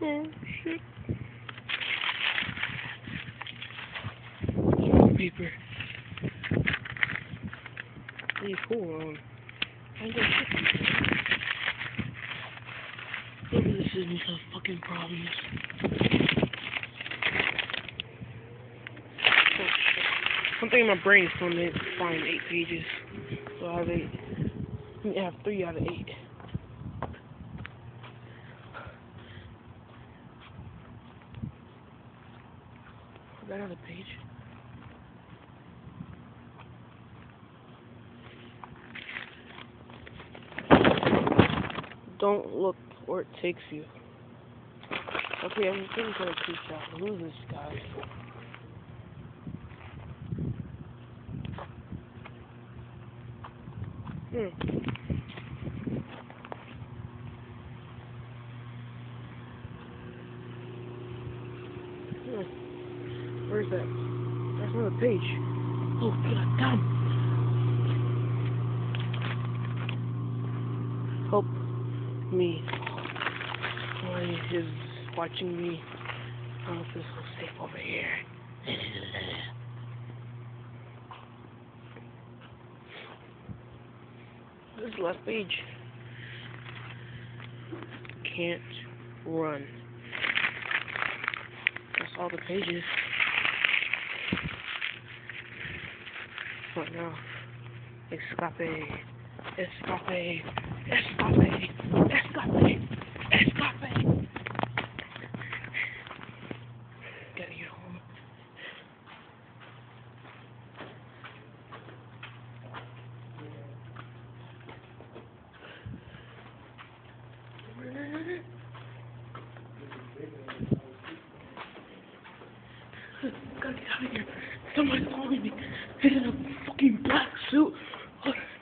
Oh shit. Paper. Please hold on. I got shit. Maybe this isn't some fucking problems. Oh shit. Something in my brain is telling me to find 8 pages. So I have 8. I have 3 out of 8. Is that another page? Don't look where it takes you. Okay, I'm thinking for a creep shot. Who's this guy? Where's that? That's another page. Oh, god damn! Help me. Somebody is watching me. I don't feel so safe over here. This is the last page. Can't run. That's all the pages. What now? Escape. Escape. Escape. Escape. Escape. Gotta get home. Gotta get out of here. Somebody's following me. He's in a fucking black suit.